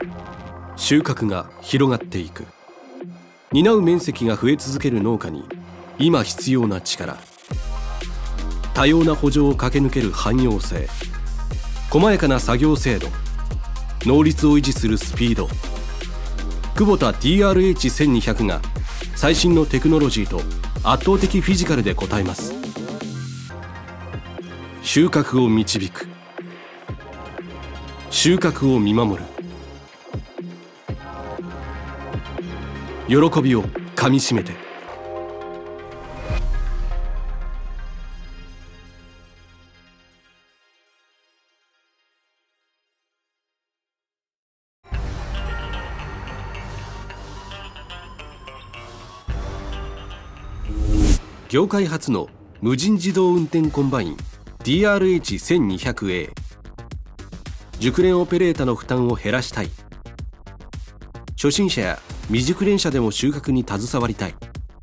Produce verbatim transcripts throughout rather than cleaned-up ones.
収穫が広がっていく。担う面積が増え続ける農家に今必要な力、多様な補助を駆け抜ける汎用性、細やかな作業精度、能率を維持するスピード。クボタ ティーアールエイチせんにひゃく が最新のテクノロジーと圧倒的フィジカルで応えます。収穫を導く、収穫を見守る、喜びをかみしめて。業界初の無人自動運転コンバイン ティーアールエイチせんにひゃくエー。 熟練オペレーターの負担を減らしたい。初心者や未熟練者でも収穫に携わりたい。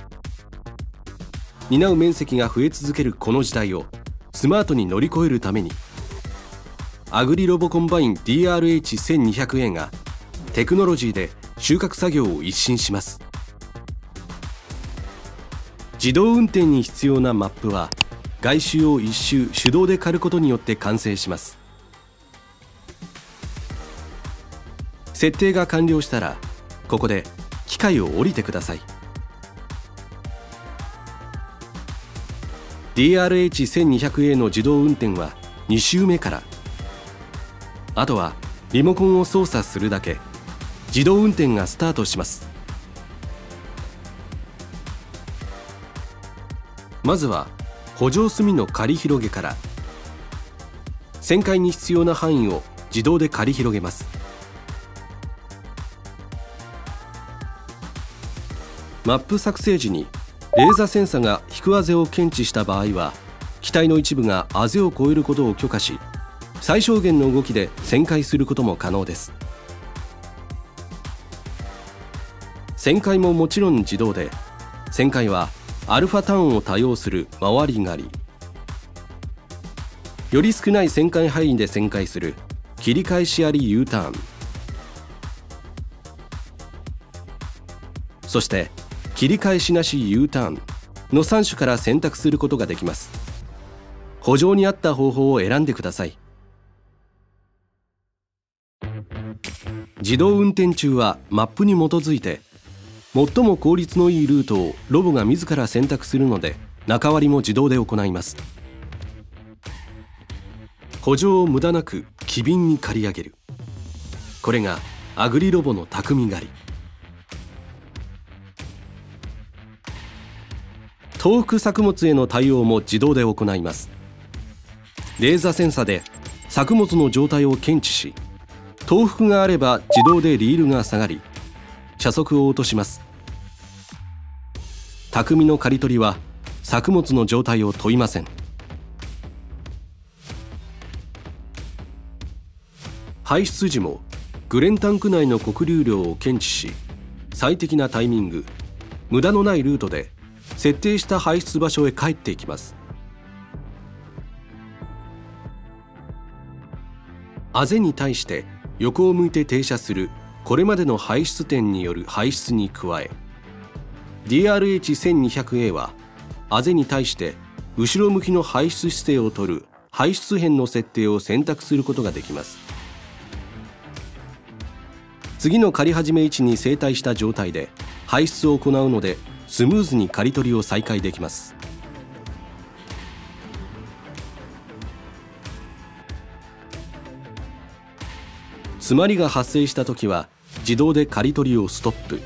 担う面積が増え続けるこの時代をスマートに乗り越えるために、アグリロボコンバイン ティーアールエイチせんにひゃくエー がテクノロジーで収穫作業を一新します。自動運転に必要なマップは外周を一周手動で刈ることによって完成します。設定が完了したらここで機械を降りてください。 ティーアールエイチせんにひゃくエー の自動運転はに周目から。あとはリモコンを操作するだけ。自動運転がスタートします。まずは補助隅の刈り広げから。旋回に必要な範囲を自動で刈り広げます。マップ作成時にレーザセンサが引くあぜを検知した場合は、機体の一部があぜを越えることを許可し、最小限の動きで旋回することも可能です。旋回ももちろん自動で、旋回はアルファターンを多用する回り刈り、より少ない旋回範囲で旋回する切り返しあり U ターン、そして切り返しなし U ターンのさん種から選択することができます。補助に合った方法を選んでください。自動運転中はマップに基づいて最も効率のいいルートをロボが自ら選択するので、中割りも自動で行います。補助を無駄なく機敏に刈り上げる。これがアグリロボの巧み刈り。倒伏作物への対応も自動で行います。レーザセンサで作物の状態を検知し、倒伏があれば自動でリールが下がり、車速を落とします。巧みの刈り取りは作物の状態を問いません。排出時もグレンタンク内の穀粒量を検知し、最適なタイミング、無駄のないルートで設定した排出場所へ帰っていきます。あぜに対して横を向いて停車するこれまでの排出点による排出に加え、 ティーアールエイチせんにひゃくエー はあぜに対して後ろ向きの排出姿勢をとる排出辺の設定を選択することができます。次の刈り始め位置に正対した状態で排出を行うので、スムーズに刈り取りを再開できます。詰まりが発生したときは自動で刈り取りをストップ。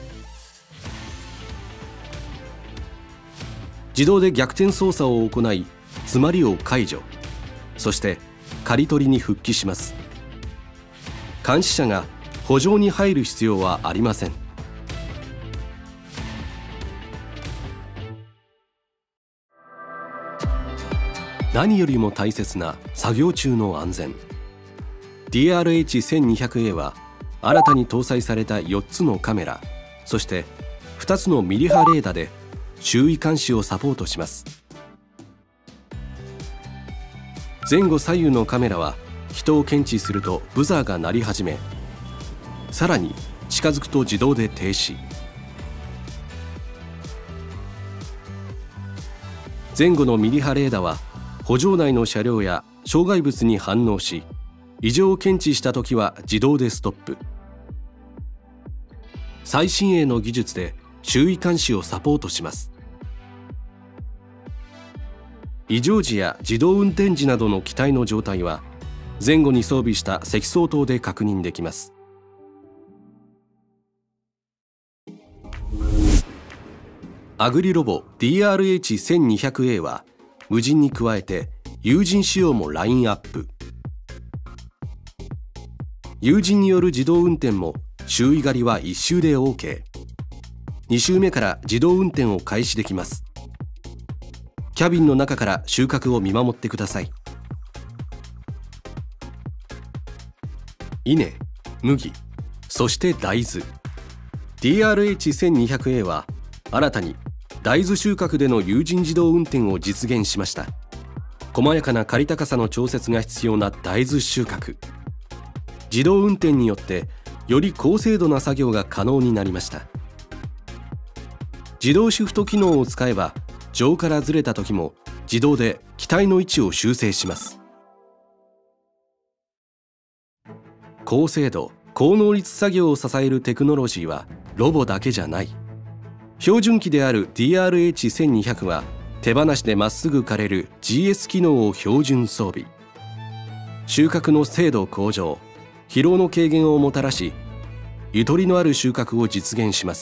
自動で逆転操作を行い詰まりを解除、そして刈り取りに復帰します。監視者が補助に入る必要はありません。何よりも大切な作業中の安全。ティーアールエイチせんにひゃくエー は新たに搭載されたよっつのカメラ、そしてふたつのミリ波レーダーで周囲監視をサポートします。前後左右のカメラは人を検知するとブザーが鳴り始め、 さらに近づくと自動で停止。前後のミリ波レーダは補助内の車両や障害物に反応し、異常を検知したときは自動でストップ。最新鋭の技術で周囲監視をサポートします。異常時や自動運転時などの機体の状態は前後に装備した積層灯で確認できます。アグリロボ ディーアールエイチせんにひゃくエー は無人に加えて有人仕様もラインアップ。有人による自動運転も周囲狩りはいっ周で オーケー。に 周目から自動運転を開始できます。キャビンの中から収穫を見守ってください。稲、麦、そして大豆。 ディーアールエイチせんにひゃくエー は新たに大豆収穫での有人自動運転を実現しました。細やかな刈り高さの調節が必要な大豆収穫。自動運転によってより高精度な作業が可能になりました。自動シフト機能を使えば上からずれた時も自動で機体の位置を修正します。高精度高能率作業を支えるテクノロジーはロボだけじゃない。標準機である ディーアールエイチせんにひゃく は手放しでまっすぐ刈れる ジーエス 機能を標準装備。収穫の精度向上、疲労の軽減をもたらし、ゆとりのある収穫を実現します。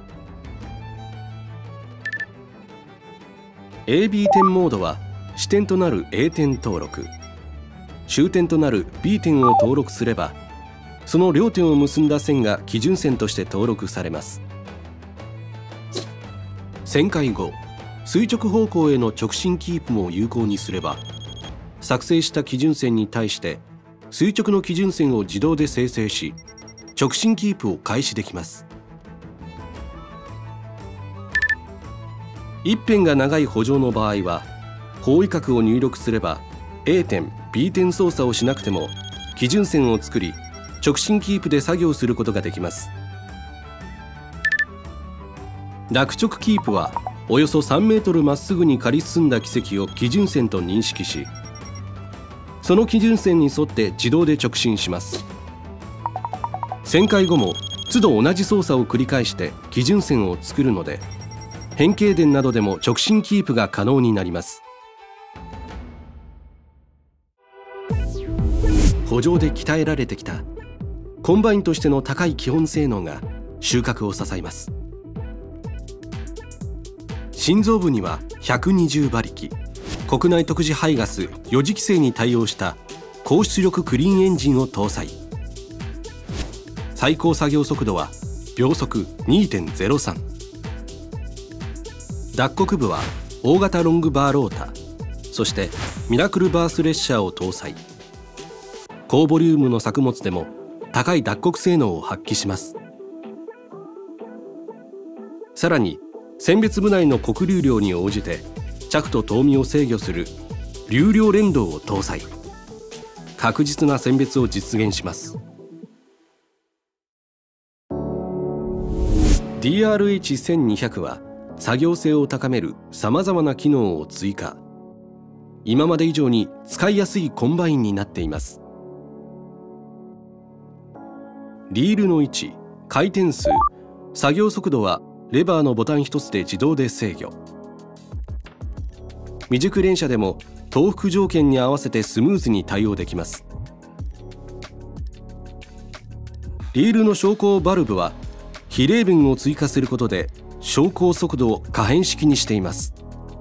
エービー 点モードは支点となる A 点登録、終点となる B 点を登録すれば、その両点を結んだ線が基準線として登録されます。旋回後、垂直方向への直進キープも有効にすれば、作成した基準線に対して垂直の基準線を自動で生成し、直進キープを開始できます。一辺が長い補助の場合は方位角を入力すれば A 点 B 点操作をしなくても基準線を作り、直進キープで作業することができます。落直キープはおよそさんメートルまっすぐに刈り進んだ軌跡を基準線と認識し、その基準線に沿って自動で直進します。旋回後も都度同じ操作を繰り返して基準線を作るので、変形電などでも直進キープが可能になります。補助で鍛えられてきたコンバインとしての高い基本性能が収穫を支えます。心臓部にはひゃくにじゅうばりき、国内特殊排ガスよ次規制に対応した高出力クリーンエンジンを搭載。最高作業速度は秒速 にてんゼロさん。脱穀部は大型ロングバーローター、そしてミラクルバース列車を搭載。高ボリュームの作物でも高い脱穀性能を発揮します。さらに選別部内の穀流量に応じて着と冬眠を制御する流量連動を搭載。確実な選別を実現します。 ディーアールエイチせんにひゃく は作業性を高めるさまざまな機能を追加。今まで以上に使いやすいコンバインになっています。リールの位置、回転数、作業速度はレバーのボタン一つで自動で制御。未熟連射でも東北条件に合わせてスムーズに対応できます。リールの昇降バルブは比例弁を追加することで昇降速度を可変式にしています。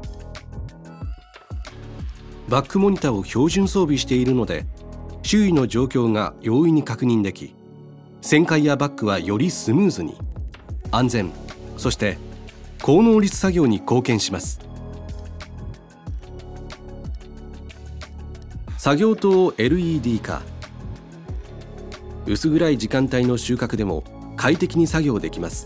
バックモニターを標準装備しているので、周囲の状況が容易に確認でき、旋回やバックはよりスムーズに、安全、そして高能率作業に貢献します。作業灯を エルイーディー 化。薄暗い時間帯の収穫でも快適に作業できます。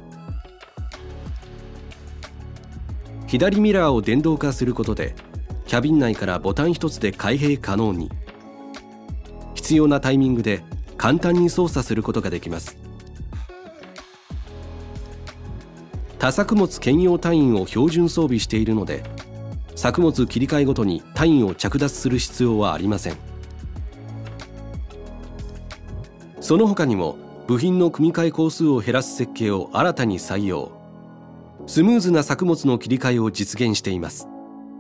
左ミラーを電動化することでキャビン内からボタン一つで開閉可能に。必要なタイミングで簡単に操作することができます。多作物兼用単位を標準装備しているので、作物切り替えごとに単位を着脱する必要はありません。その他にも部品の組み替え工数を減らす設計を新たに採用。スムーズな作物の切り替えを実現しています。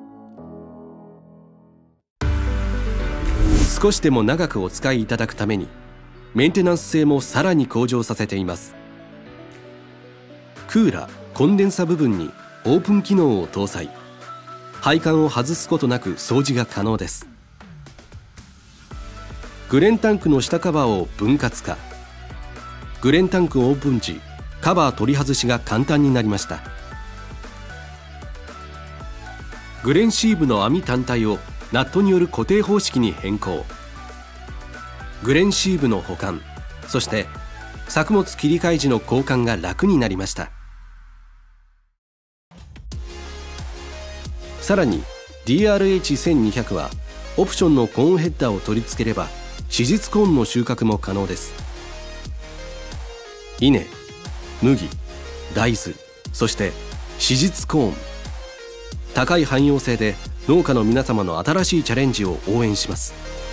少しでも長くお使いいただくためにメンテナンス性もさらに向上させています。クーラー、コンデンサ部分にオープン機能を搭載。配管を外すことなく掃除が可能です。グレンタンクの下カバーを分割化。グレンタンクオープン時、カバー取り外しが簡単になりました。グレンシーブの網単体をナットによる固定方式に変更。グレンシーブの保管、そして作物切り替え時の交換が楽になりました。さらに ディーアールエイチせんにひゃく はオプションのコーンヘッダーを取り付ければ子実コーンの収穫も可能です。稲、麦、大豆、そして子実コーン。高い汎用性で農家の皆様の新しいチャレンジを応援します。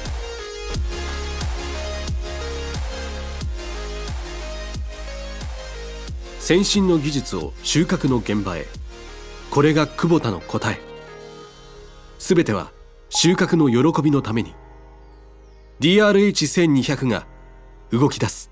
先進の技術を収穫の現場へ。これが久保田の答え。すべては収穫の喜びのために ディーアールエイチせんにひゃく が動き出す。